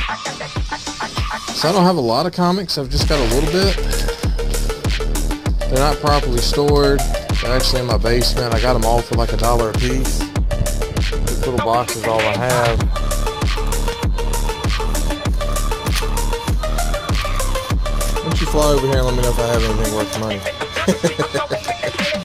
So I don't have a lot of comics. I've just got a little bit. They're not properly stored. They're actually in my basement. I got them all for like $1 a piece. This little box is all I have. Why don't you fly over here and let me know if I have anything worth money?